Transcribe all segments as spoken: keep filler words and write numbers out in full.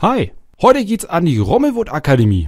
Hi, heute geht's an die Rommelwood Akademie.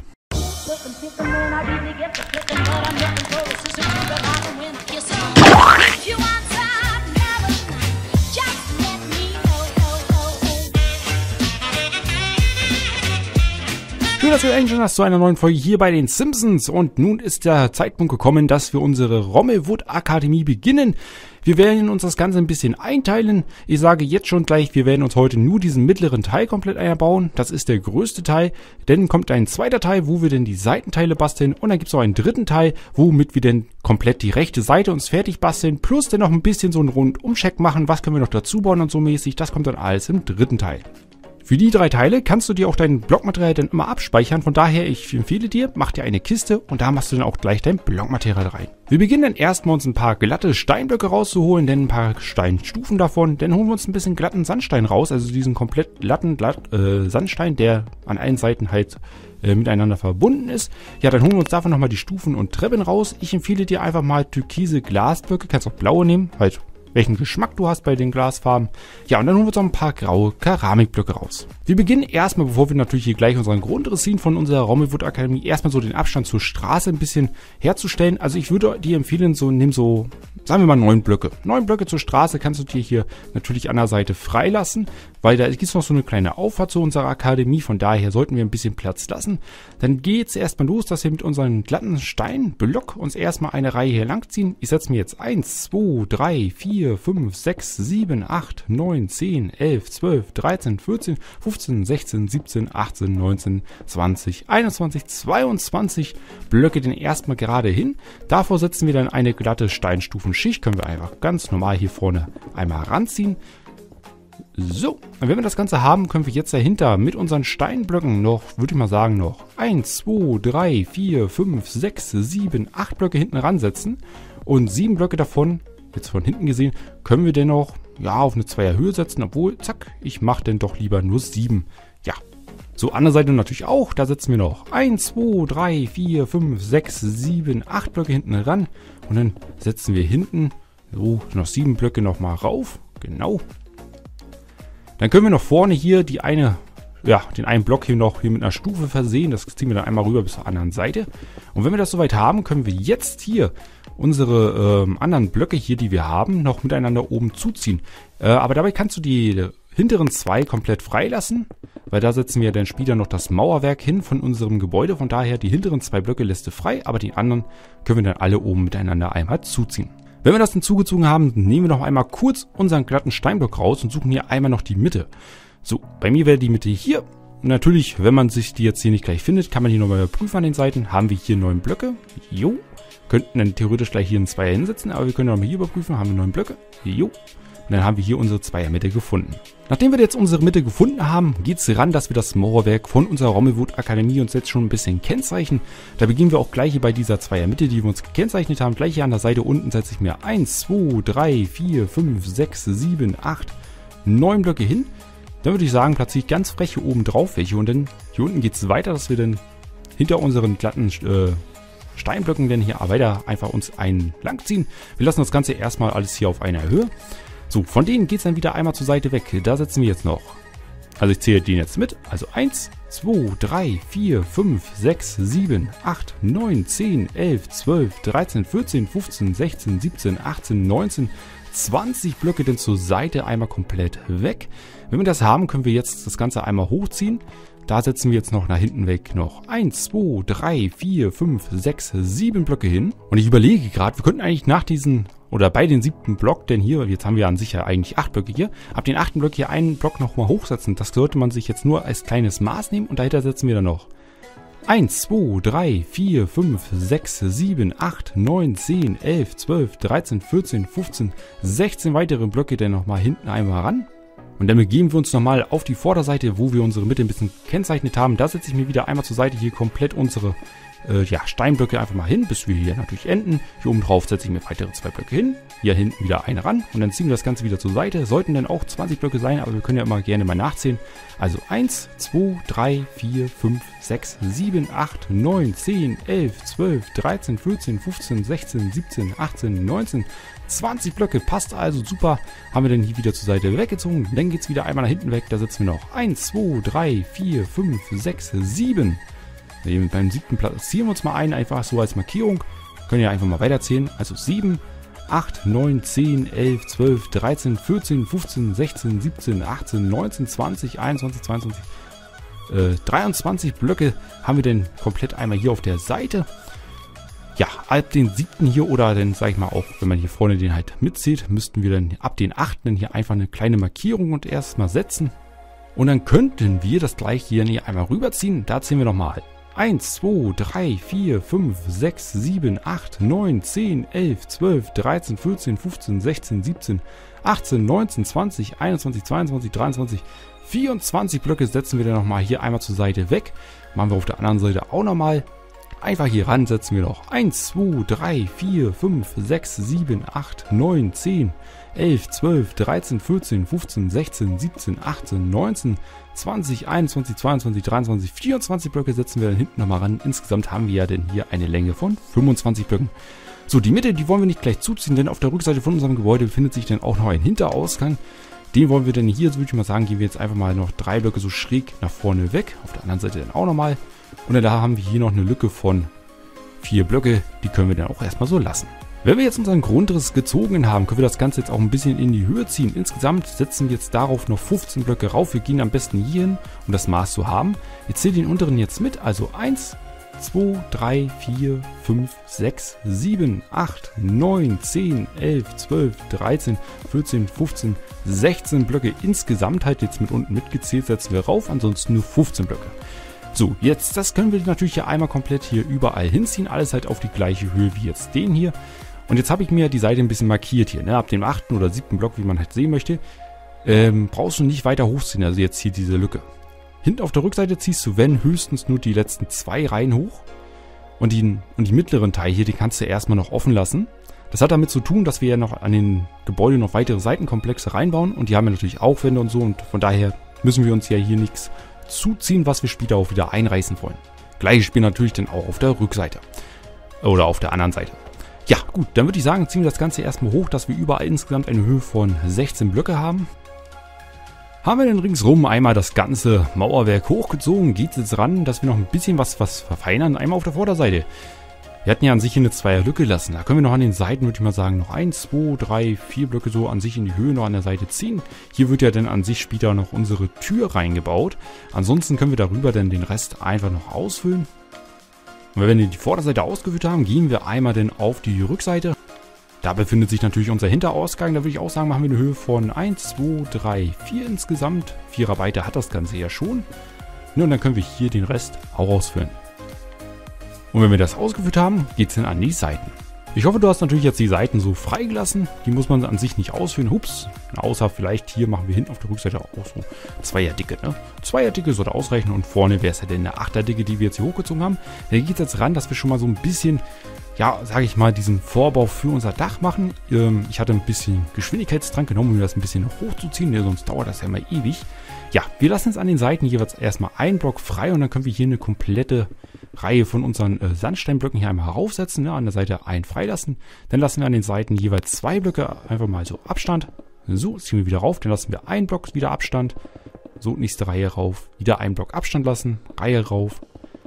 Schön, dass du eingeschaltet hast zu einer neuen Folge hier bei den Simpsons. Und nun ist der Zeitpunkt gekommen, dass wir unsere Rommelwood Akademie beginnen. Wir werden uns das Ganze ein bisschen einteilen. Ich sage jetzt schon gleich, wir werden uns heute nur diesen mittleren Teil komplett einbauen. Das ist der größte Teil. Dann kommt ein zweiter Teil, wo wir dann die Seitenteile basteln. Und dann gibt es noch einen dritten Teil, womit wir dann komplett die rechte Seite uns fertig basteln. Plus dann noch ein bisschen so einen Rundumcheck machen. Was können wir noch dazu bauen und so mäßig. Das kommt dann alles im dritten Teil. Für die drei Teile kannst du dir auch dein Blockmaterial dann immer abspeichern. Von daher, ich empfehle dir, mach dir eine Kiste und da machst du dann auch gleich dein Blockmaterial rein. Wir beginnen dann erstmal uns ein paar glatte Steinblöcke rauszuholen, dann ein paar Steinstufen davon. Dann holen wir uns ein bisschen glatten Sandstein raus, also diesen komplett glatten glatt, äh, Sandstein, der an allen Seiten halt äh, miteinander verbunden ist. Ja, dann holen wir uns davon nochmal die Stufen und Treppen raus. Ich empfehle dir einfach mal türkise Glasblöcke, kannst auch blaue nehmen, halt welchen Geschmack du hast bei den Glasfarben. Ja, und dann holen wir uns noch ein paar graue Keramikblöcke raus. Wir beginnen erstmal, bevor wir natürlich hier gleich unseren Grundriss ziehen von unserer Rommelwood Akademie, erstmal so den Abstand zur Straße ein bisschen herzustellen. Also ich würde dir empfehlen, so nimm so, sagen wir mal neun Blöcke. Neun Blöcke zur Straße kannst du dir hier natürlich an der Seite freilassen, weil da gibt es noch so eine kleine Auffahrt zu unserer Akademie. Von daher sollten wir ein bisschen Platz lassen. Dann geht es erstmal los, dass wir mit unseren glatten Steinblock uns erstmal eine Reihe hier lang ziehen. Ich setze mir jetzt eins, zwei, drei, vier, fünf, sechs, sieben, acht, neun, zehn, elf, zwölf, dreizehn, vierzehn, fünfzehn, sechzehn, siebzehn, achtzehn, neunzehn, zwanzig, einundzwanzig, zweiundzwanzig Blöcke den erstmal gerade hin. Davor setzen wir dann eine glatte Steinstufenschicht. Können wir einfach ganz normal hier vorne einmal ranziehen. So, und wenn wir das Ganze haben, können wir jetzt dahinter mit unseren Steinblöcken noch, würde ich mal sagen, noch eins, zwei, drei, vier, fünf, sechs, sieben, acht Blöcke hinten ransetzen. Und sieben Blöcke davon, jetzt von hinten gesehen, können wir dennoch ja, auf eine Zweierhöhe setzen, obwohl, zack, ich mache denn doch lieber nur sieben. Ja, so andere Seite natürlich auch, da setzen wir noch eins, zwei, drei, vier, fünf, sechs, sieben, acht Blöcke hinten ran. Und dann setzen wir hinten so noch sieben Blöcke nochmal rauf, genau. Dann können wir noch vorne hier die eine, ja, den einen Block hier noch hier mit einer Stufe versehen. Das ziehen wir dann einmal rüber bis zur anderen Seite. Und wenn wir das soweit haben, können wir jetzt hier unsere ähm, anderen Blöcke hier, die wir haben, noch miteinander oben zuziehen. Äh, aber dabei kannst du die hinteren zwei komplett freilassen, weil da setzen wir dann später noch das Mauerwerk hin von unserem Gebäude. Von daher die hinteren zwei Blöcke lässt du frei, aber die anderen können wir dann alle oben miteinander einmal zuziehen. Wenn wir das dann zugezogen haben, nehmen wir noch einmal kurz unseren glatten Steinblock raus und suchen hier einmal noch die Mitte. So, bei mir wäre die Mitte hier. Natürlich, wenn man sich die jetzt hier nicht gleich findet, kann man die nochmal überprüfen an den Seiten. Haben wir hier neun Blöcke? Jo. Könnten dann theoretisch gleich hier einen Zweier hinsetzen, aber wir können nochmal hier überprüfen. Haben wir neun Blöcke? Jo. Und dann haben wir hier unsere Zweiermitte gefunden. Nachdem wir jetzt unsere Mitte gefunden haben, geht es ran, dass wir das Mauerwerk von unserer Rommelwood Akademie uns jetzt schon ein bisschen kennzeichnen. Da beginnen wir auch gleich hier bei dieser Zweiermitte, die wir uns gekennzeichnet haben. Gleich hier an der Seite unten setze ich mir eins, zwei, drei, vier, fünf, sechs, sieben, acht, neun Blöcke hin. Dann würde ich sagen, platziere ich ganz frech hier oben drauf welche. Und dann hier unten geht es weiter, dass wir dann hinter unseren glatten äh, Steinblöcken dann hier weiter einfach uns einen lang ziehen. Wir lassen das Ganze erstmal alles hier auf einer Höhe. So, von denen geht es dann wieder einmal zur Seite weg. Da setzen wir jetzt noch, also ich zähle den jetzt mit, also eins, zwei, drei, vier, fünf, sechs, sieben, acht, neun, zehn, elf, zwölf, dreizehn, vierzehn, fünfzehn, sechzehn, siebzehn, achtzehn, neunzehn, zwanzig Blöcke dann zur Seite einmal komplett weg. Wenn wir das haben, können wir jetzt das Ganze einmal hochziehen. Da setzen wir jetzt noch nach hinten weg noch eins, zwei, drei, vier, fünf, sechs, sieben Blöcke hin. Und ich überlege gerade, wir könnten eigentlich nach diesen, oder bei den siebten Block, denn hier, jetzt haben wir an sich ja eigentlich acht Blöcke hier, ab den achten Block hier einen Block nochmal hochsetzen. Das sollte man sich jetzt nur als kleines Maß nehmen und dahinter setzen wir dann noch eins, zwei, drei, vier, fünf, sechs, sieben, acht, neun, zehn, elf, zwölf, dreizehn, vierzehn, fünfzehn, sechzehn weitere Blöcke dann nochmal hinten einmal ran. Und dann begeben wir uns nochmal auf die Vorderseite, wo wir unsere Mitte ein bisschen kennzeichnet haben. Da setze ich mir wieder einmal zur Seite hier komplett unsere äh, ja, Steinblöcke einfach mal hin, bis wir hier natürlich enden. Hier oben drauf setze ich mir weitere zwei Blöcke hin. Hier hinten wieder eine ran. Und dann ziehen wir das Ganze wieder zur Seite. Sollten dann auch zwanzig Blöcke sein, aber wir können ja immer gerne mal nachzählen. Also eins, zwei, drei, vier, fünf, sechs, sieben, acht, neun, zehn, elf, zwölf, dreizehn, vierzehn, fünfzehn, sechzehn, siebzehn, achtzehn, neunzehn, zwanzig Blöcke, passt also super. Haben wir dann hier wieder zur Seite weggezogen. Dann geht es wieder einmal nach hinten weg. Da setzen wir noch eins, zwei, drei, vier, fünf, sechs, sieben. Beim siebten platzieren wir uns mal ein, einfach so als Markierung. Können ja einfach mal weiterzählen. Also sieben, acht, neun, zehn, elf, zwölf, dreizehn, vierzehn, fünfzehn, sechzehn, siebzehn, achtzehn, neunzehn, zwanzig, einundzwanzig, zweiundzwanzig, äh, dreiundzwanzig Blöcke haben wir denn komplett einmal hier auf der Seite. Ja, ab den siebten hier oder dann, sag ich mal, auch wenn man hier vorne den halt mitzählt, müssten wir dann ab den achten hier einfach eine kleine Markierung und erstmal setzen. Und dann könnten wir das gleich hier, hier einmal rüberziehen. Da zählen wir nochmal eins, zwei, drei, vier, fünf, sechs, sieben, acht, neun, zehn, elf, zwölf, dreizehn, vierzehn, fünfzehn, sechzehn, siebzehn, achtzehn, neunzehn, zwanzig, einundzwanzig, zweiundzwanzig, dreiundzwanzig, vierundzwanzig Blöcke setzen wir dann nochmal hier einmal zur Seite weg. Machen wir auf der anderen Seite auch nochmal. Einfach hier ran setzen wir noch eins, zwei, drei, vier, fünf, sechs, sieben, acht, neun, zehn, elf, zwölf, dreizehn, vierzehn, fünfzehn, sechzehn, siebzehn, achtzehn, neunzehn, zwanzig, einundzwanzig, zweiundzwanzig, dreiundzwanzig, vierundzwanzig Blöcke setzen wir dann hinten nochmal ran. Insgesamt haben wir ja denn hier eine Länge von fünfundzwanzig Blöcken. So, die Mitte, die wollen wir nicht gleich zuziehen, denn auf der Rückseite von unserem Gebäude befindet sich dann auch noch ein Hinterausgang. Den wollen wir dann hier, so würde ich mal sagen, gehen wir jetzt einfach mal noch drei Blöcke so schräg nach vorne weg. Auf der anderen Seite dann auch nochmal. Und dann da haben wir hier noch eine Lücke von vier Blöcke. Die können wir dann auch erstmal so lassen. Wenn wir jetzt unseren Grundriss gezogen haben, können wir das Ganze jetzt auch ein bisschen in die Höhe ziehen. Insgesamt setzen wir jetzt darauf noch fünfzehn Blöcke rauf. Wir gehen am besten hier hin, um das Maß zu haben. Ich zähle den unteren jetzt mit. Also eins, zwei, drei, vier, fünf, sechs, sieben, acht, neun, zehn, elf, zwölf, dreizehn, vierzehn, fünfzehn, sechzehn Blöcke. Insgesamt halt jetzt mit unten mitgezählt setzen wir rauf. Ansonsten nur fünfzehn Blöcke. So, jetzt, das können wir natürlich hier einmal komplett hier überall hinziehen. Alles halt auf die gleiche Höhe wie jetzt den hier. Und jetzt habe ich mir die Seite ein bisschen markiert hier, ne? Ab dem achten oder siebten Block, wie man halt sehen möchte, ähm, brauchst du nicht weiter hochziehen. Also jetzt hier diese Lücke. Hinten auf der Rückseite ziehst du, wenn, höchstens nur die letzten zwei Reihen hoch. Und, die, und die mittleren Teil hier, die kannst du erstmal noch offen lassen. Das hat damit zu tun, dass wir ja noch an den Gebäuden noch weitere Seitenkomplexe reinbauen. Und die haben ja natürlich auch Wände und so. Und von daher müssen wir uns ja hier nichts zuziehen, was wir später auch wieder einreißen wollen. Gleiches Spiel natürlich dann auch auf der Rückseite. Oder auf der anderen Seite. Ja, gut, dann würde ich sagen, ziehen wir das Ganze erstmal hoch, dass wir überall insgesamt eine Höhe von sechzehn Blöcke haben. Haben wir dann ringsrum einmal das ganze Mauerwerk hochgezogen, geht es jetzt ran, dass wir noch ein bisschen was, was verfeinern. Einmal auf der Vorderseite. Wir hatten ja an sich hier eine Zweierlücke lassen. Da können wir noch an den Seiten, würde ich mal sagen, noch eins, zwei, drei, vier Blöcke so an sich in die Höhe noch an der Seite ziehen. Hier wird ja dann an sich später noch unsere Tür reingebaut. Ansonsten können wir darüber dann den Rest einfach noch ausfüllen. Und wenn wir die Vorderseite ausgefüllt haben, gehen wir einmal dann auf die Rückseite. Da befindet sich natürlich unser Hinterausgang. Da würde ich auch sagen, machen wir eine Höhe von eins, zwei, drei, vier insgesamt. Vierer Weite hat das Ganze ja schon. Und dann können wir hier den Rest auch ausfüllen. Und wenn wir das ausgeführt haben, geht es dann an die Seiten. Ich hoffe, du hast natürlich jetzt die Seiten so freigelassen. Die muss man an sich nicht ausführen. Hups. Außer vielleicht hier machen wir hinten auf der Rückseite auch so Zweierdicke. Ne? Zweierdicke sollte ausreichen. Und vorne wäre es ja dann eine Achterdicke, die wir jetzt hier hochgezogen haben. Da geht es jetzt ran, dass wir schon mal so ein bisschen, ja, sage ich mal, diesen Vorbau für unser Dach machen. Ähm, ich hatte ein bisschen Geschwindigkeitstrank genommen, um das ein bisschen noch hochzuziehen. Ja, sonst dauert das ja mal ewig. Ja, wir lassen jetzt an den Seiten jeweils erstmal einen Block frei. Und dann können wir hier eine komplette Reihe von unseren äh, Sandsteinblöcken hier einmal heraufsetzen, ne, an der Seite einen freilassen. Dann lassen wir an den Seiten jeweils zwei Blöcke einfach mal so Abstand. So, ziehen wir wieder rauf, dann lassen wir einen Block wieder Abstand. So, nächste Reihe rauf, wieder einen Block Abstand lassen, Reihe rauf.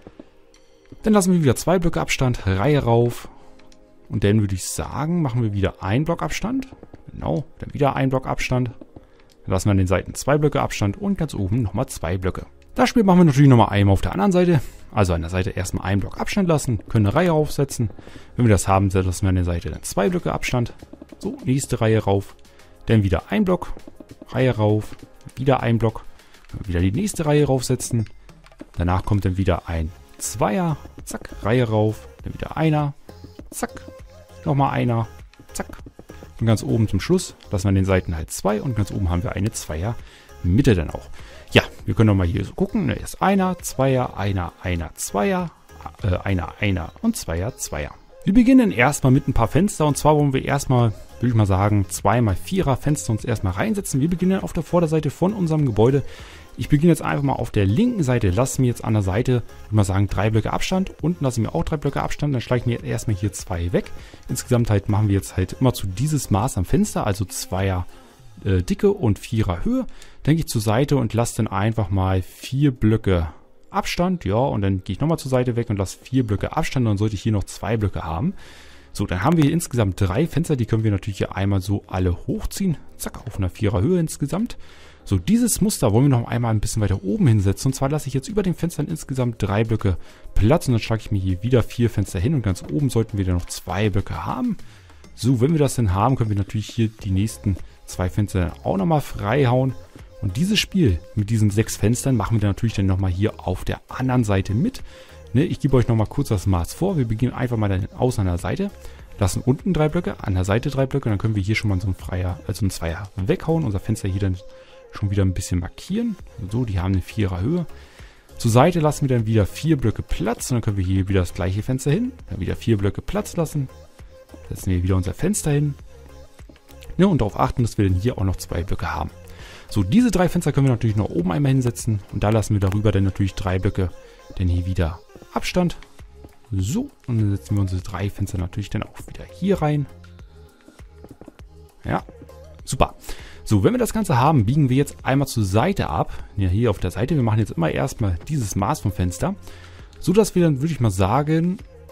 Dann lassen wir wieder zwei Blöcke Abstand, Reihe rauf. Und dann würde ich sagen, machen wir wieder einen Block Abstand. Genau, dann wieder einen Block Abstand. Dann lassen wir an den Seiten zwei Blöcke Abstand und ganz oben nochmal zwei Blöcke. Das Spiel machen wir natürlich nochmal einmal auf der anderen Seite. Also an der Seite erstmal einen Block Abstand lassen, können eine Reihe aufsetzen. Wenn wir das haben, lassen wir an der Seite dann zwei Blöcke Abstand. So, nächste Reihe rauf. Dann wieder ein Block, Reihe rauf, wieder ein Block. Wieder die nächste Reihe raufsetzen. Danach kommt dann wieder ein Zweier, zack, Reihe rauf. Dann wieder einer, zack, nochmal einer, zack. Und ganz oben zum Schluss lassen wir an den Seiten halt zwei und ganz oben haben wir eine Zweier Mitte dann auch. Ja, wir können nochmal hier so gucken. Ne, erst einer, Zweier, einer, einer, Zweier, äh, einer, einer und Zweier, Zweier. Wir beginnen erstmal mit ein paar Fenster und zwar wollen wir erstmal, würde ich mal sagen, zwei mal vierer Fenster uns erstmal reinsetzen. Wir beginnen auf der Vorderseite von unserem Gebäude. Ich beginne jetzt einfach mal auf der linken Seite. Lasse mir jetzt an der Seite, würde ich mal sagen, drei Blöcke Abstand. Unten lasse ich mir auch drei Blöcke Abstand. Dann schlage ich mir erstmal hier zwei weg. Insgesamt halt machen wir jetzt halt immer zu dieses Maß am Fenster, also zweier äh, Dicke und vierer Höhe. Dann gehe ich zur Seite und lasse dann einfach mal vier Blöcke Abstand. Ja, und dann gehe ich nochmal zur Seite weg und lasse vier Blöcke Abstand. Dann sollte ich hier noch zwei Blöcke haben. So, dann haben wir hier insgesamt drei Fenster. Die können wir natürlich hier einmal so alle hochziehen. Zack, auf einer vierer Höhe insgesamt. So, dieses Muster wollen wir noch einmal ein bisschen weiter oben hinsetzen. Und zwar lasse ich jetzt über den Fenstern insgesamt drei Blöcke Platz. Und dann schlage ich mir hier wieder vier Fenster hin. Und ganz oben sollten wir dann noch zwei Blöcke haben. So, wenn wir das dann haben, können wir natürlich hier die nächsten zwei Fenster auch nochmal frei hauen. Und dieses Spiel mit diesen sechs Fenstern machen wir dann natürlich dann nochmal hier auf der anderen Seite mit. Ne, ich gebe euch nochmal kurz das Maß vor. Wir beginnen einfach mal dann außen an der Seite. Lassen unten drei Blöcke, an der Seite drei Blöcke. Dann können wir hier schon mal so ein Freier, also ein Zweier weghauen. Unser Fenster hier dann schon wieder ein bisschen markieren. So, die haben eine vierer Höhe. Zur Seite lassen wir dann wieder vier Blöcke Platz. Und dann können wir hier wieder das gleiche Fenster hin. Dann wieder vier Blöcke Platz lassen. Setzen wir wieder unser Fenster hin. Ja, und darauf achten, dass wir dann hier auch noch zwei Blöcke haben. So, diese drei Fenster können wir natürlich noch oben einmal hinsetzen. Und da lassen wir darüber dann natürlich drei Blöcke. Dann hier wieder Abstand. So, und dann setzen wir unsere drei Fenster natürlich dann auch wieder hier rein. Ja, super. So, wenn wir das Ganze haben, biegen wir jetzt einmal zur Seite ab. Ja, hier auf der Seite. Wir machen jetzt immer erstmal dieses Maß vom Fenster. So, dass wir dann, würde ich mal sagen,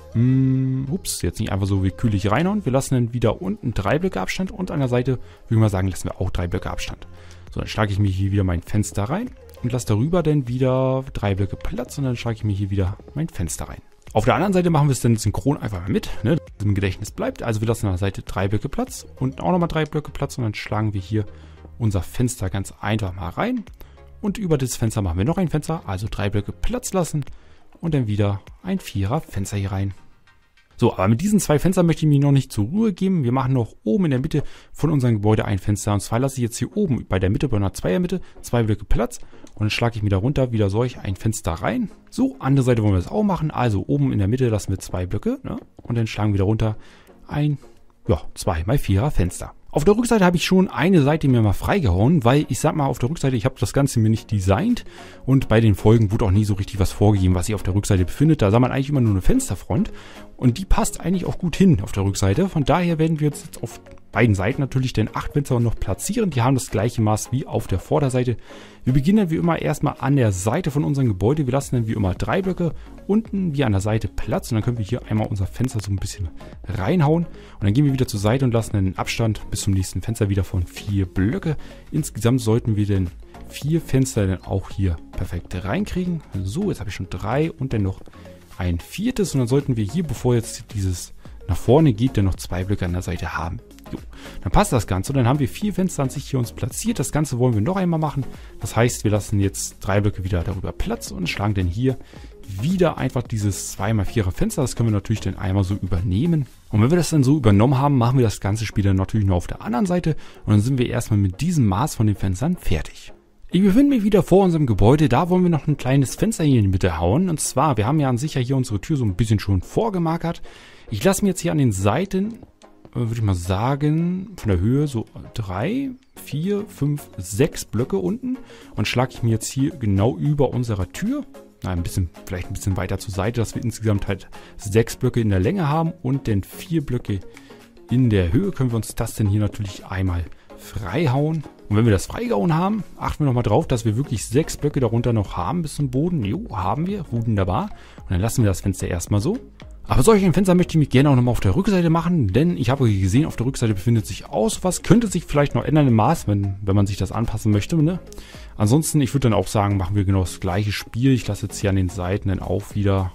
mh, ups, jetzt nicht einfach so willkürlich reinhauen. Wir lassen dann wieder unten drei Blöcke Abstand und an der Seite, würde ich mal sagen, lassen wir auch drei Blöcke Abstand. So, dann schlage ich mir hier wieder mein Fenster rein und lasse darüber dann wieder drei Blöcke Platz und dann schlage ich mir hier wieder mein Fenster rein. Auf der anderen Seite machen wir es dann synchron einfach mal mit, ne, dass es im Gedächtnis bleibt. Also wir lassen an der Seite drei Blöcke Platz und auch nochmal drei Blöcke Platz und dann schlagen wir hier unser Fenster ganz einfach mal rein. Und über das Fenster machen wir noch ein Fenster, also drei Blöcke Platz lassen und dann wieder ein Vierer Fenster hier rein. So, aber mit diesen zwei Fenstern möchte ich mich noch nicht zur Ruhe geben. Wir machen noch oben in der Mitte von unserem Gebäude ein Fenster. Und zwar lasse ich jetzt hier oben bei der Mitte, bei einer Zweiermitte, zwei Blöcke Platz. Und dann schlage ich wieder runter, wieder solch ein Fenster rein. So, andere Seite wollen wir das auch machen. Also oben in der Mitte lassen wir zwei Blöcke. Ne? Und dann schlagen wir wieder runter ein, ja, zwei mal vierer Fenster. Auf der Rückseite habe ich schon eine Seite mir mal freigehauen, weil ich sag mal auf der Rückseite, ich habe das Ganze mir nicht designt und bei den Folgen wurde auch nie so richtig was vorgegeben, was sich auf der Rückseite befindet. Da sah man eigentlich immer nur eine Fensterfront und die passt eigentlich auch gut hin auf der Rückseite. Von daher werden wir jetzt auf beiden Seiten natürlich den acht Fenster noch platzieren. Die haben das gleiche Maß wie auf der Vorderseite. Wir beginnen wie immer erstmal an der Seite von unserem Gebäude. Wir lassen dann wie immer drei Blöcke unten wie an der Seite Platz. Und dann können wir hier einmal unser Fenster so ein bisschen reinhauen. Und dann gehen wir wieder zur Seite und lassen den Abstand bis zum nächsten Fenster wieder von vier Blöcke. Insgesamt sollten wir dann vier Fenster dann auch hier perfekt reinkriegen. So, jetzt habe ich schon drei und dann noch ein viertes. Und dann sollten wir hier, bevor jetzt dieses nach vorne geht, dann noch zwei Blöcke an der Seite haben. Jo, dann passt das Ganze. Und dann haben wir vier Fenster an sich hier uns platziert. Das Ganze wollen wir noch einmal machen. Das heißt, wir lassen jetzt drei Blöcke wieder darüber Platz und schlagen dann hier wieder einfach dieses zwei mal vierer Fenster. Das können wir natürlich dann einmal so übernehmen. Und wenn wir das dann so übernommen haben, machen wir das ganze Spiel dann natürlich nur auf der anderen Seite. Und dann sind wir erstmal mit diesem Maß von den Fenstern fertig. Ich befinde mich wieder vor unserem Gebäude. Da wollen wir noch ein kleines Fenster hier in die Mitte hauen. Und zwar, wir haben ja an sich ja hier unsere Tür so ein bisschen schon vorgemarkert. Ich lasse mir jetzt hier an den Seiten, würde ich mal sagen, von der Höhe so drei, vier, fünf, sechs Blöcke unten. Und schlage ich mir jetzt hier genau über unserer Tür, na, ein bisschen, vielleicht ein bisschen weiter zur Seite, dass wir insgesamt halt sechs Blöcke in der Länge haben und dann vier Blöcke in der Höhe. Können wir uns das denn hier natürlich einmal freihauen. Und wenn wir das freigehauen haben, achten wir nochmal drauf, dass wir wirklich sechs Blöcke darunter noch haben bis zum Boden. Jo, haben wir. Wunderbar. Und dann lassen wir das Fenster erstmal so. Aber solch ein Fenster möchte ich mich gerne auch nochmal auf der Rückseite machen, denn ich habe gesehen, auf der Rückseite befindet sich aus was. Könnte sich vielleicht noch ändern im Maß, wenn, wenn man sich das anpassen möchte. Ne? Ansonsten, ich würde dann auch sagen, machen wir genau das gleiche Spiel. Ich lasse jetzt hier an den Seiten dann auch wieder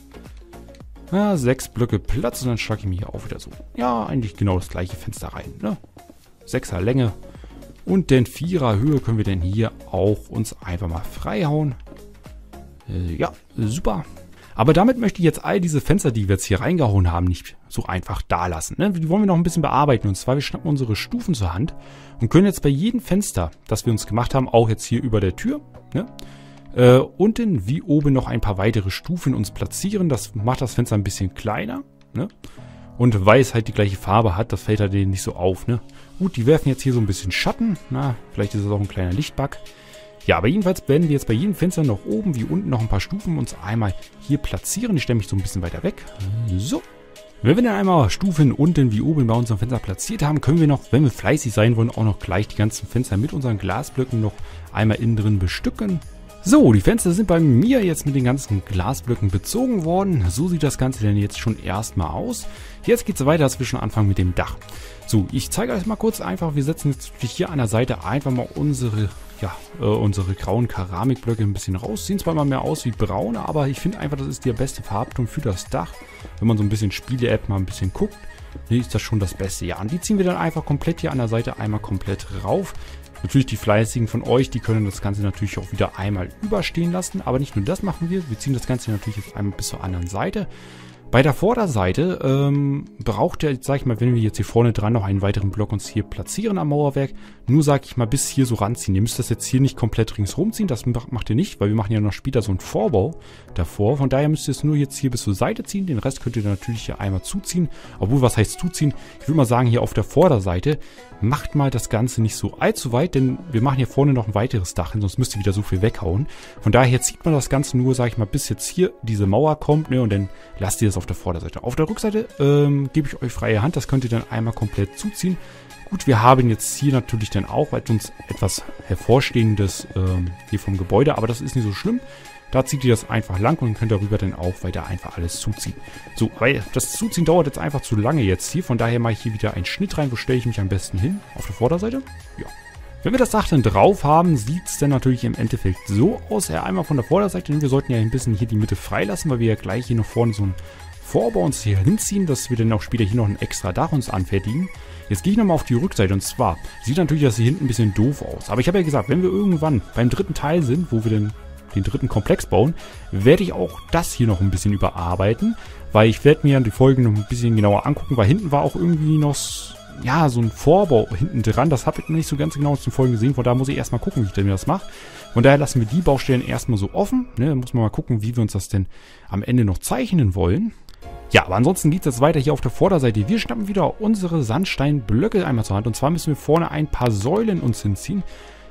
ja, sechs Blöcke Platz und dann schlage ich mir hier auch wieder so. Ja, eigentlich genau das gleiche Fenster rein. Ne? Sechser Länge und den Vierer Höhe können wir dann hier auch uns einfach mal freihauen. Äh, ja, super. Aber damit möchte ich jetzt all diese Fenster, die wir jetzt hier reingehauen haben, nicht so einfach da lassen. Ne? Die wollen wir noch ein bisschen bearbeiten. Und zwar, wir schnappen unsere Stufen zur Hand und können jetzt bei jedem Fenster, das wir uns gemacht haben, auch jetzt hier über der Tür, ne? äh, unten wie oben noch ein paar weitere Stufen uns platzieren. Das macht das Fenster ein bisschen kleiner. Ne? Und weil es halt die gleiche Farbe hat, das fällt halt denen nicht so auf. Ne? Gut, die werfen jetzt hier so ein bisschen Schatten. Na, vielleicht ist es auch ein kleiner Lichtbug. Ja, aber jedenfalls werden wir jetzt bei jedem Fenster noch oben wie unten noch ein paar Stufen uns einmal hier platzieren. Ich stelle mich so ein bisschen weiter weg. So. Wenn wir dann einmal Stufen unten wie oben bei unserem Fenster platziert haben, können wir noch, wenn wir fleißig sein wollen, auch noch gleich die ganzen Fenster mit unseren Glasblöcken noch einmal innen drin bestücken. So, die Fenster sind bei mir jetzt mit den ganzen Glasblöcken bezogen worden. So sieht das Ganze denn jetzt schon erstmal aus. Jetzt geht es weiter, dass wir schon anfangen mit dem Dach. So, ich zeige euch mal kurz einfach, wir setzen jetzt hier an der Seite einfach mal unsere, ja, äh, unsere grauen Keramikblöcke ein bisschen raus. Sehen zwar mal mehr aus wie braun, aber ich finde einfach, das ist der beste Farbton für das Dach. Wenn man so ein bisschen Spiele-App mal ein bisschen guckt, nee, ist das schon das Beste. Ja, und die ziehen wir dann einfach komplett hier an der Seite einmal komplett rauf. Natürlich die Fleißigen von euch, die können das Ganze natürlich auch wieder einmal überstehen lassen. Aber nicht nur das machen wir, wir ziehen das Ganze natürlich jetzt einmal bis zur anderen Seite. Bei der Vorderseite ähm, braucht ihr, sag ich mal, wenn wir jetzt hier vorne dran noch einen weiteren Block uns hier platzieren am Mauerwerk, nur, sag ich mal, bis hier so ranziehen. Ihr müsst das jetzt hier nicht komplett ringsrum ziehen, das macht ihr nicht, weil wir machen ja noch später so einen Vorbau davor. Von daher müsst ihr es nur jetzt hier bis zur Seite ziehen, den Rest könnt ihr dann natürlich hier einmal zuziehen. Obwohl, was heißt zuziehen? Ich würde mal sagen, hier auf der Vorderseite macht mal das Ganze nicht so allzu weit, denn wir machen hier vorne noch ein weiteres Dach hin, sonst müsst ihr wieder so viel weghauen. Von daher zieht man das Ganze nur, sag ich mal, bis jetzt hier diese Mauer kommt, ne, und dann lasst ihr das auf der Vorderseite. Auf der Rückseite ähm, gebe ich euch freie Hand, das könnt ihr dann einmal komplett zuziehen. Gut, wir haben jetzt hier natürlich dann auch uns etwas hervorstehendes ähm, hier vom Gebäude, aber das ist nicht so schlimm. Da zieht ihr das einfach lang und könnt darüber dann auch weiter einfach alles zuziehen. So, weil das Zuziehen dauert jetzt einfach zu lange jetzt hier, von daher mache ich hier wieder einen Schnitt rein. Wo stelle ich mich am besten hin? Auf der Vorderseite? Ja. Wenn wir das Dach dann drauf haben, sieht es dann natürlich im Endeffekt so aus. Ja, einmal von der Vorderseite, denn wir sollten ja ein bisschen hier die Mitte freilassen, weil wir ja gleich hier noch vorne so einen Vorbau uns hier hinziehen, dass wir dann auch später hier noch ein extra Dach uns anfertigen. Jetzt gehe ich nochmal auf die Rückseite, und zwar sieht natürlich das hier hinten ein bisschen doof aus. Aber ich habe ja gesagt, wenn wir irgendwann beim dritten Teil sind, wo wir den, den dritten Komplex bauen, werde ich auch das hier noch ein bisschen überarbeiten, weil ich werde mir die Folgen noch ein bisschen genauer angucken, weil hinten war auch irgendwie noch, ja, so ein Vorbau hinten dran. Das habe ich noch nicht so ganz genau aus den Folgen gesehen, von daher muss ich erstmal gucken, wie ich denn das mache. Von daher lassen wir die Baustellen erstmal so offen. Ne? Da muss man mal gucken, wie wir uns das denn am Ende noch zeichnen wollen. Ja, aber ansonsten geht es jetzt weiter hier auf der Vorderseite. Wir schnappen wieder unsere Sandsteinblöcke einmal zur Hand. Und zwar müssen wir vorne ein paar Säulen uns hinziehen.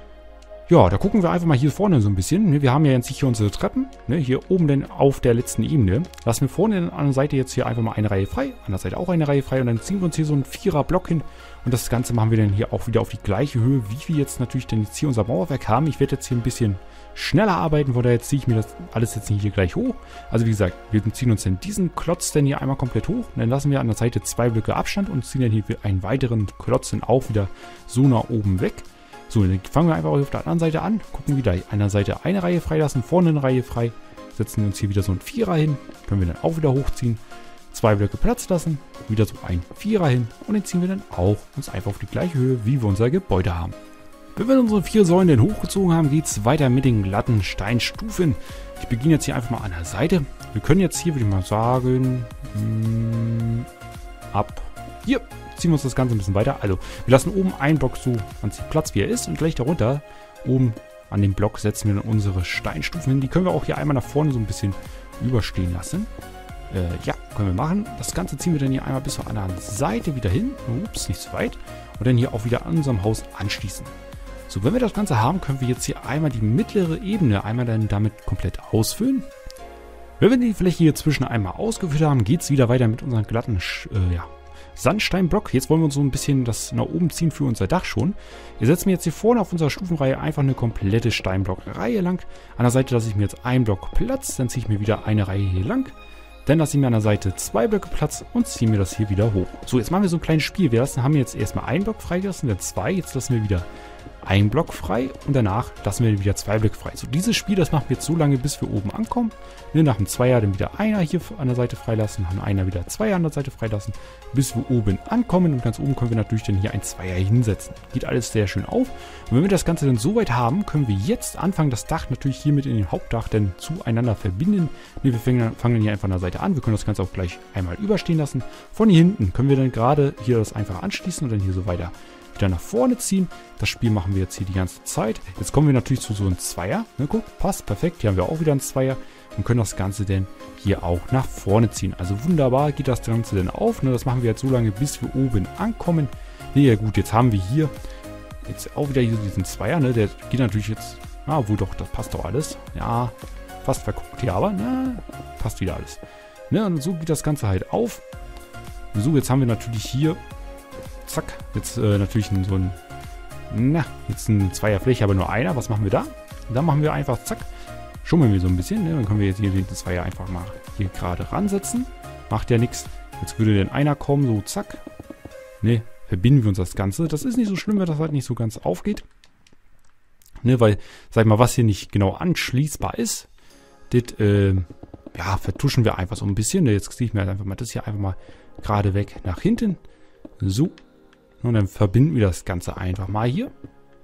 Ja, da gucken wir einfach mal hier vorne so ein bisschen. Wir haben ja jetzt hier unsere Treppen. Hier oben denn auf der letzten Ebene. Lassen wir vorne an der Seite jetzt hier einfach mal eine Reihe frei. An der Seite auch eine Reihe frei. Und dann ziehen wir uns hier so einen Vierer-Block hin. Und das Ganze machen wir dann hier auch wieder auf die gleiche Höhe, wie wir jetzt natürlich denn jetzt hier unser Mauerwerk haben. Ich werde jetzt hier ein bisschen schneller arbeiten, von daher ziehe ich mir das alles jetzt nicht hier gleich hoch. Also wie gesagt, wir ziehen uns dann diesen Klotz dann hier einmal komplett hoch. Und dann lassen wir an der Seite zwei Blöcke Abstand und ziehen dann hier einen weiteren Klotz dann auch wieder so nach oben weg. So, dann fangen wir einfach auf der anderen Seite an. Gucken wieder an der Seite eine Reihe freilassen, vorne eine Reihe frei. Setzen uns hier wieder so einen Vierer hin. Können wir dann auch wieder hochziehen. Zwei Blöcke Platz lassen. Wieder so ein Vierer hin. Und den ziehen wir dann auch uns einfach auf die gleiche Höhe, wie wir unser Gebäude haben. Wenn wir unsere vier Säulen dann hochgezogen haben, geht es weiter mit den glatten Steinstufen. Ich beginne jetzt hier einfach mal an der Seite. Wir können jetzt hier, würde ich mal sagen, mh, ab hier ziehen wir uns das Ganze ein bisschen weiter. Also, wir lassen oben einen Block so an Platz, wie er ist. Und gleich darunter, oben an dem Block, setzen wir dann unsere Steinstufen hin. Die können wir auch hier einmal nach vorne so ein bisschen überstehen lassen. Äh, ja, können wir machen. Das Ganze ziehen wir dann hier einmal bis zur anderen Seite wieder hin. Ups, nicht so weit. Und dann hier auch wieder an unserem Haus anschließen. So, wenn wir das Ganze haben, können wir jetzt hier einmal die mittlere Ebene einmal dann damit komplett ausfüllen. Wenn wir die Fläche hier zwischen einmal ausgefüllt haben, geht es wieder weiter mit unseren glatten äh, ja, Sandsteinblock. Jetzt wollen wir uns so ein bisschen das nach oben ziehen für unser Dach schon. Wir setzen jetzt hier vorne auf unserer Stufenreihe einfach eine komplette Steinblockreihe lang. An der Seite lasse ich mir jetzt einen Block Platz, dann ziehe ich mir wieder eine Reihe hier lang. Dann lasse ich mir an der Seite zwei Blöcke Platz und ziehe mir das hier wieder hoch. So, jetzt machen wir so ein kleines Spiel. Wir lassen, haben jetzt erstmal einen Block freigelassen, dann zwei. Jetzt lassen wir wieder einen Block frei und danach lassen wir wieder zwei Blöcke frei. So, dieses Spiel, das machen wir jetzt so lange, bis wir oben ankommen. Ne, nach dem Zweier dann wieder einer hier an der Seite freilassen, nach dem Einer wieder Zweier an der Seite freilassen, bis wir oben ankommen. Und ganz oben können wir natürlich dann hier ein Zweier hinsetzen. Geht alles sehr schön auf. Und wenn wir das Ganze dann soweit haben, können wir jetzt anfangen, das Dach natürlich hier mit in den Hauptdach dann zueinander verbinden. Ne, wir fangen, fangen hier einfach an der Seite an. Wir können das Ganze auch gleich einmal überstehen lassen. Von hier hinten können wir dann gerade hier das einfach anschließen und dann hier so weiter wieder nach vorne ziehen. Das Spiel machen wir jetzt hier die ganze Zeit. Jetzt kommen wir natürlich zu so einem Zweier. Ne, guck, passt, perfekt. Hier haben wir auch wieder einen Zweier und können das Ganze dann hier auch nach vorne ziehen. Also wunderbar geht das Ganze dann auf. Ne, das machen wir jetzt so lange, bis wir oben ankommen. Ne, ja gut, jetzt haben wir hier jetzt auch wieder hier diesen Zweier. Ne, der geht natürlich jetzt Ah, wo doch, das passt doch alles. Ja, fast verguckt hier, aber na, passt wieder alles. Ne, und so geht das Ganze halt auf. So, jetzt haben wir natürlich hier, zack, jetzt äh, natürlich so ein, na, jetzt ein Zweierfläche, aber nur einer. Was machen wir da? Da machen wir einfach, zack, schummeln wir so ein bisschen. Ne? Dann können wir jetzt hier den Zweier einfach mal hier gerade ransetzen. Macht ja nichts. Jetzt würde dann einer kommen, so zack. Ne, verbinden wir uns das Ganze. Das ist nicht so schlimm, wenn das halt nicht so ganz aufgeht. Ne, weil, sag ich mal, was hier nicht genau anschließbar ist, das, äh, ja, vertuschen wir einfach so ein bisschen. Jetzt ziehe ich mir einfach mal das hier einfach mal gerade weg nach hinten. So. Und dann verbinden wir das Ganze einfach mal hier.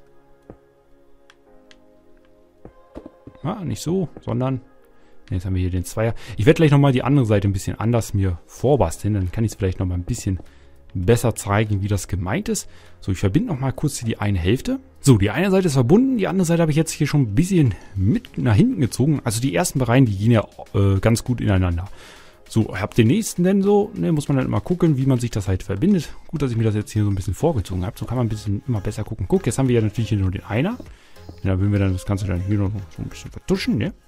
Ja, nicht so, sondern jetzt haben wir hier den Zweier. Ich werde gleich nochmal die andere Seite ein bisschen anders mir vorbasteln. Dann kann ich es vielleicht nochmal ein bisschen besser zeigen, wie das gemeint ist. So, ich verbinde nochmal kurz hier die eine Hälfte. So, die eine Seite ist verbunden. Die andere Seite habe ich jetzt hier schon ein bisschen mit nach hinten gezogen. Also die ersten Reihen, die gehen ja äh, ganz gut ineinander. So, ich habe den nächsten denn so. Ne, muss man dann immer gucken, wie man sich das halt verbindet. Gut, dass ich mir das jetzt hier so ein bisschen vorgezogen habe. So kann man ein bisschen immer besser gucken. Guck, jetzt haben wir ja natürlich hier nur den Einer. Da würden wir dann das Ganze dann hier noch so ein bisschen vertuschen, ne?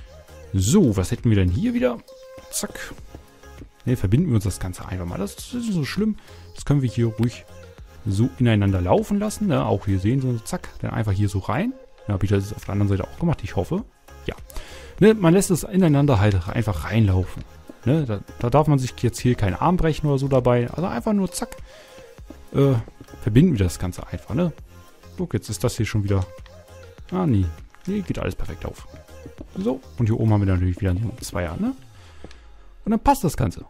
So, was hätten wir denn hier wieder? Zack. Ne, verbinden wir uns das Ganze einfach mal. Das, das ist nicht so schlimm. Das können wir hier ruhig so ineinander laufen lassen. Ne? Auch hier sehen, so zack, dann einfach hier so rein. Dann habe ich das auf der anderen Seite auch gemacht. Ich hoffe. Ja. Ne, man lässt es ineinander halt einfach reinlaufen. Ne? Da, da darf man sich jetzt hier keinen Arm brechen oder so dabei. Also einfach nur zack. Äh, verbinden wir das Ganze einfach. Ne? Guck, jetzt ist das hier schon wieder. Ah, nee. Nee, geht alles perfekt auf. So, und hier oben haben wir natürlich wieder so einen Zweier, ne? Und dann passt das Ganze.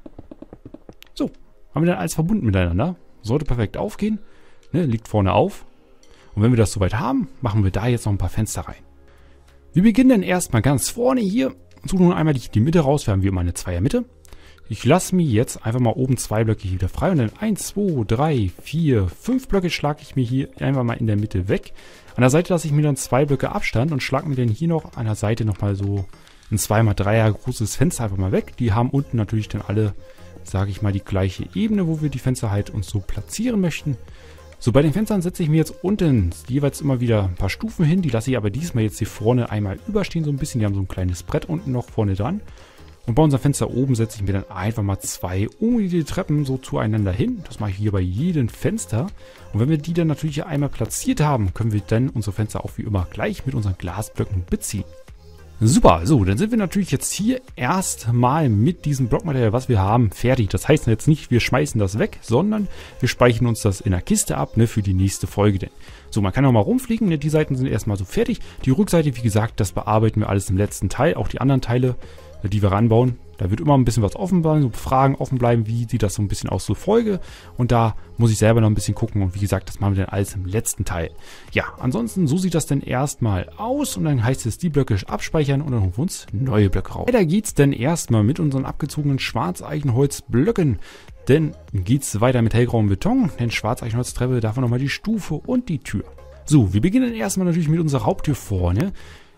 So, haben wir dann alles verbunden miteinander. Sollte perfekt aufgehen. Ne, liegt vorne auf. Und wenn wir das soweit haben, machen wir da jetzt noch ein paar Fenster rein. Wir beginnen dann erstmal ganz vorne hier. Suchen nun einmal die, die Mitte raus. Wir haben wie immer eine Zweiermitte. Ich lasse mir jetzt einfach mal oben zwei Blöcke hier wieder frei. Und dann eins, zwei, drei, vier, fünf Blöcke schlage ich mir hier einfach mal in der Mitte weg. An der Seite lasse ich mir dann zwei Blöcke Abstand und schlage mir dann hier noch an der Seite nochmal so ein zwei mal dreier großes Fenster einfach mal weg. Die haben unten natürlich dann alle, sage ich mal, die gleiche Ebene, wo wir die Fenster halt uns so platzieren möchten. So, bei den Fenstern setze ich mir jetzt unten jeweils immer wieder ein paar Stufen hin. Die lasse ich aber diesmal jetzt hier vorne einmal überstehen so ein bisschen. Die haben so ein kleines Brett unten noch vorne dran. Und bei unserem Fenster oben setze ich mir dann einfach mal zwei umliegende Treppen so zueinander hin. Das mache ich hier bei jedem Fenster. Und wenn wir die dann natürlich hier einmal platziert haben, können wir dann unsere Fenster auch wie immer gleich mit unseren Glasblöcken beziehen. Super, so, dann sind wir natürlich jetzt hier erstmal mit diesem Blockmaterial, was wir haben, fertig. Das heißt jetzt nicht, wir schmeißen das weg, sondern wir speichern uns das in der Kiste ab, ne, für die nächste Folge denn. So, man kann auch mal rumfliegen, ne, die Seiten sind erstmal so fertig. Die Rückseite, wie gesagt, das bearbeiten wir alles im letzten Teil, auch die anderen Teile, die wir ranbauen. Da wird immer ein bisschen was offen bleiben, so Fragen offen bleiben, wie sieht das so ein bisschen aus, so Folge. Und da muss ich selber noch ein bisschen gucken. Und wie gesagt, das machen wir dann alles im letzten Teil. Ja, ansonsten, so sieht das dann erstmal aus. Und dann heißt es, die Blöcke abspeichern und dann holen wir uns neue Blöcke raus. Weiter geht's dann erstmal mit unseren abgezogenen Schwarzeichenholzblöcken. Dann geht's weiter mit hellgrauem Beton. Denn Schwarzeichenholztreppe, davon nochmal die Stufe und die Tür. So, wir beginnen erstmal natürlich mit unserer Haupttür vorne.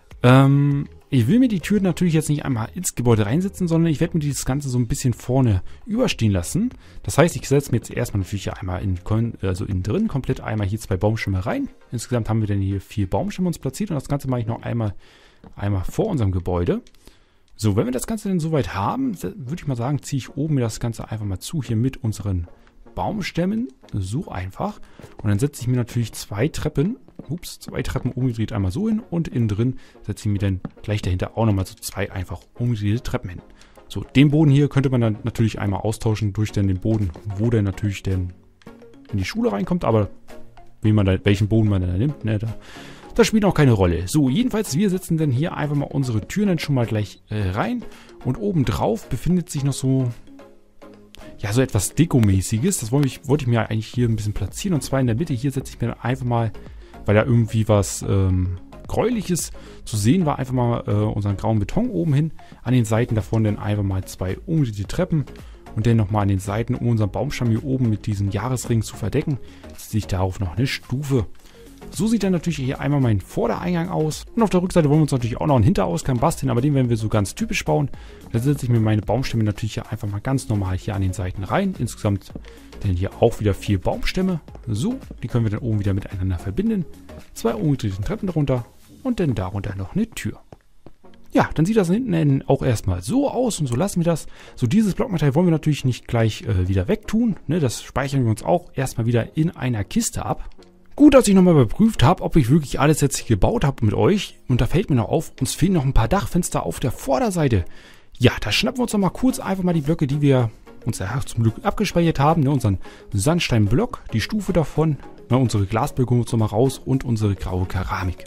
Ähm... Ich will mir die Tür natürlich jetzt nicht einmal ins Gebäude reinsetzen, sondern ich werde mir dieses Ganze so ein bisschen vorne überstehen lassen. Das heißt, ich setze mir jetzt erstmal natürlich hier einmal in, also innen drin komplett einmal hier zwei Baumstämme rein. Insgesamt haben wir dann hier vier Baumstämme uns platziert und das Ganze mache ich noch einmal, einmal vor unserem Gebäude. So, wenn wir das Ganze dann soweit haben, würde ich mal sagen, ziehe ich oben mir das Ganze einfach mal zu hier mit unseren Baumstämmen. So einfach. Und dann setze ich mir natürlich zwei Treppen, ups, zwei Treppen umgedreht einmal so hin und innen drin setze ich mir dann gleich dahinter auch nochmal so zwei einfach umgedrehte Treppen hin. So, den Boden hier könnte man dann natürlich einmal austauschen durch dann den Boden, wo der natürlich dann in die Schule reinkommt, aber wie man da, welchen Boden man dann nimmt, ne, da, das spielt auch keine Rolle. So, jedenfalls, wir setzen dann hier einfach mal unsere Türen dann schon mal gleich äh, rein und oben drauf befindet sich noch so, ja, so etwas Dekomäßiges. Das wollte ich, wollte ich mir eigentlich hier ein bisschen platzieren. Und zwar in der Mitte. Hier setze ich mir dann einfach mal, weil da irgendwie was ähm, Gräuliches zu sehen war, einfach mal äh, unseren grauen Beton oben hin. An den Seiten davon dann einfach mal zwei umgedrehte Treppen. Und dann nochmal an den Seiten, um unseren Baumstamm hier oben mit diesem Jahresring zu verdecken, setze ich darauf noch eine Stufe. So sieht dann natürlich hier einmal mein Vordereingang aus. Und auf der Rückseite wollen wir uns natürlich auch noch einen Hinterausgang basteln, aber den werden wir so ganz typisch bauen. Da setze ich mir meine Baumstämme natürlich hier einfach mal ganz normal hier an den Seiten rein. Insgesamt dann hier auch wieder vier Baumstämme. So, die können wir dann oben wieder miteinander verbinden. Zwei umgedrehte Treppen darunter und dann darunter noch eine Tür. Ja, dann sieht das hinten auch erstmal so aus und so lassen wir das. So, dieses Blockmaterial wollen wir natürlich nicht gleich äh, wieder wegtun. Ne, das speichern wir uns auch erstmal wieder in einer Kiste ab. Gut, dass ich nochmal überprüft habe, ob ich wirklich alles jetzt hier gebaut habe mit euch. Und da fällt mir noch auf, uns fehlen noch ein paar Dachfenster auf der Vorderseite. Ja, da schnappen wir uns nochmal kurz einfach mal die Blöcke, die wir uns ja zum Glück abgespeichert haben. Ne, unseren Sandsteinblock, die Stufe davon, ne, unsere Glasblöcke holen wir uns nochmal raus und unsere graue Keramik.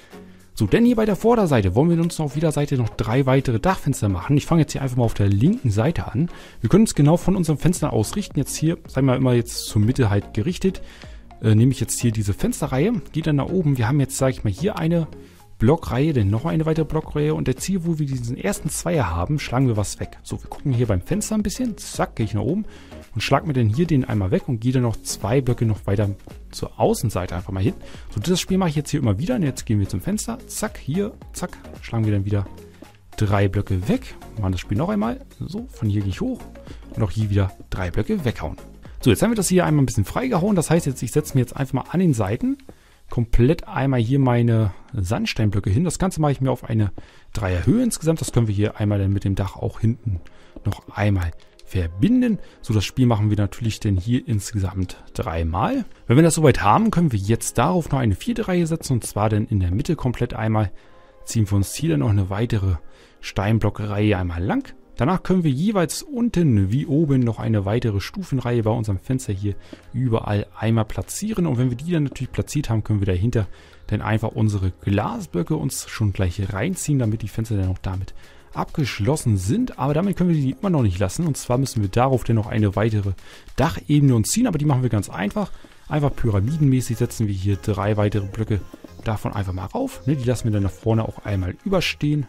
So, denn hier bei der Vorderseite wollen wir uns auf jeder Seite noch drei weitere Dachfenster machen. Ich fange jetzt hier einfach mal auf der linken Seite an. Wir können uns genau von unserem Fenster ausrichten. Jetzt hier, sagen wir immer jetzt zur Mitte halt gerichtet. Äh, nehme ich jetzt hier diese Fensterreihe, gehe dann nach oben. Wir haben jetzt, sage ich mal, hier eine Blockreihe, dann noch eine weitere Blockreihe. Und jetzt hier, wo wir diesen ersten Zweier haben, schlagen wir was weg. So, wir gucken hier beim Fenster ein bisschen. Zack, gehe ich nach oben und schlage mir dann hier den einmal weg und gehe dann noch zwei Blöcke noch weiter zur Außenseite einfach mal hin. So, das Spiel mache ich jetzt hier immer wieder. Und jetzt gehen wir zum Fenster. Zack, hier, zack, schlagen wir dann wieder drei Blöcke weg. Machen das Spiel noch einmal. So, von hier gehe ich hoch und auch hier wieder drei Blöcke weghauen. So, jetzt haben wir das hier einmal ein bisschen freigehauen. Das heißt jetzt, ich setze mir jetzt einfach mal an den Seiten komplett einmal hier meine Sandsteinblöcke hin. Das Ganze mache ich mir auf eine Dreierhöhe insgesamt. Das können wir hier einmal dann mit dem Dach auch hinten noch einmal verbinden. So, das Spiel machen wir natürlich dann hier insgesamt dreimal. Wenn wir das soweit haben, können wir jetzt darauf noch eine vierte Reihe setzen. Und zwar dann in der Mitte komplett einmal ziehen wir uns hier dann noch eine weitere Steinblockreihe einmal lang. Danach können wir jeweils unten wie oben noch eine weitere Stufenreihe bei unserem Fenster hier überall einmal platzieren. Und wenn wir die dann natürlich platziert haben, können wir dahinter dann einfach unsere Glasblöcke uns schon gleich reinziehen, damit die Fenster dann auch damit abgeschlossen sind. Aber damit können wir die immer noch nicht lassen. Und zwar müssen wir darauf dann noch eine weitere Dachebene uns ziehen. Aber die machen wir ganz einfach. Einfach pyramidenmäßig setzen wir hier drei weitere Blöcke davon einfach mal rauf. Die lassen wir dann nach vorne auch einmal überstehen.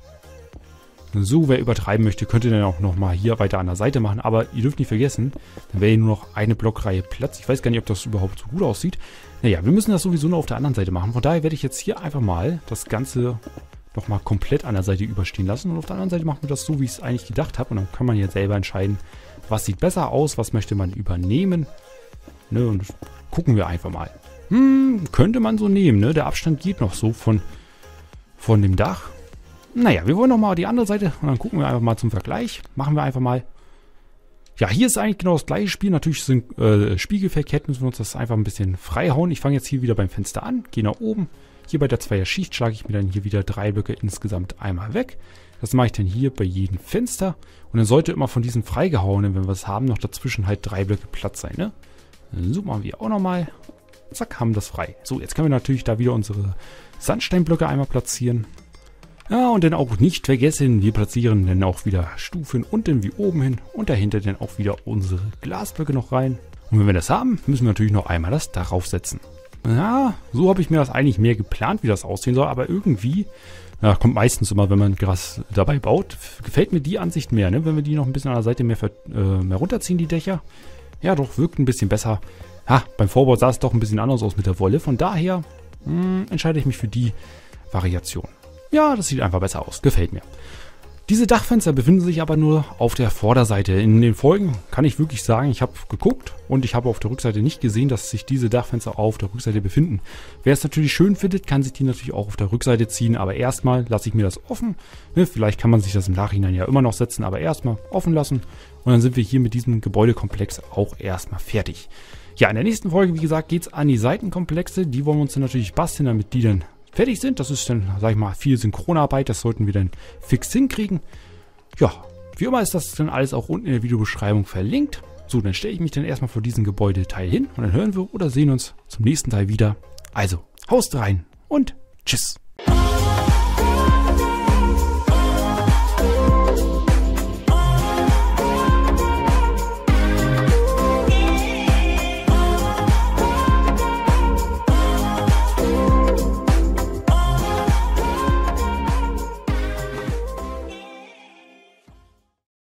So, wer übertreiben möchte, könnte dann auch nochmal hier weiter an der Seite machen. Aber ihr dürft nicht vergessen, dann wäre hier nur noch eine Blockreihe Platz. Ich weiß gar nicht, ob das überhaupt so gut aussieht. Naja, wir müssen das sowieso nur auf der anderen Seite machen. Von daher werde ich jetzt hier einfach mal das Ganze nochmal komplett an der Seite überstehen lassen. Und auf der anderen Seite machen wir das so, wie ich es eigentlich gedacht habe. Und dann kann man jetzt selber entscheiden, was sieht besser aus, was möchte man übernehmen. Ne, und gucken wir einfach mal. Hm, könnte man so nehmen, ne? Der Abstand geht noch so von, von dem Dach. Naja, wir wollen nochmal die andere Seite und dann gucken wir einfach mal zum Vergleich. Machen wir einfach mal. Ja, hier ist eigentlich genau das gleiche Spiel. Natürlich sind äh, spiegelverkehrt, müssen wir uns das einfach ein bisschen freihauen. Ich fange jetzt hier wieder beim Fenster an, gehe nach oben. Hier bei der Zweier-Schicht schlage ich mir dann hier wieder drei Blöcke insgesamt einmal weg. Das mache ich dann hier bei jedem Fenster. Und dann sollte immer von diesen freigehauenen, wenn wir es haben, noch dazwischen halt drei Blöcke Platz sein. Ne? So machen wir auch nochmal. Zack, haben das frei. So, jetzt können wir natürlich da wieder unsere Sandsteinblöcke einmal platzieren. Ja, und dann auch nicht vergessen, wir platzieren dann auch wieder Stufen unten wie oben hin und dahinter dann auch wieder unsere Glasblöcke noch rein. Und wenn wir das haben, müssen wir natürlich noch einmal das Dach aufsetzen. Ja, so habe ich mir das eigentlich mehr geplant, wie das aussehen soll, aber irgendwie, ja, kommt meistens immer, wenn man Gras dabei baut, gefällt mir die Ansicht mehr, ne? Wenn wir die noch ein bisschen an der Seite mehr, äh, mehr runterziehen, die Dächer. Ja, doch, wirkt ein bisschen besser. Ha, beim Vorbau sah es doch ein bisschen anders aus mit der Wolle, von daher mh, entscheide ich mich für die Variation. Ja, das sieht einfach besser aus. Gefällt mir. Diese Dachfenster befinden sich aber nur auf der Vorderseite. In den Folgen kann ich wirklich sagen, ich habe geguckt und ich habe auf der Rückseite nicht gesehen, dass sich diese Dachfenster auch auf der Rückseite befinden. Wer es natürlich schön findet, kann sich die natürlich auch auf der Rückseite ziehen, aber erstmal lasse ich mir das offen. Ne, vielleicht kann man sich das im Nachhinein ja immer noch setzen, aber erstmal offen lassen und dann sind wir hier mit diesem Gebäudekomplex auch erstmal fertig. Ja, in der nächsten Folge, wie gesagt, geht es an die Seitenkomplexe. Die wollen wir uns dann natürlich basteln, damit die dann fertig sind. Das ist dann, sag ich mal, viel Synchronarbeit. Das sollten wir dann fix hinkriegen. Ja, wie immer ist das dann alles auch unten in der Videobeschreibung verlinkt. So, dann stelle ich mich dann erstmal vor diesen Gebäudeteil hin und dann hören wir oder sehen uns zum nächsten Teil wieder. Also, haust rein und tschüss.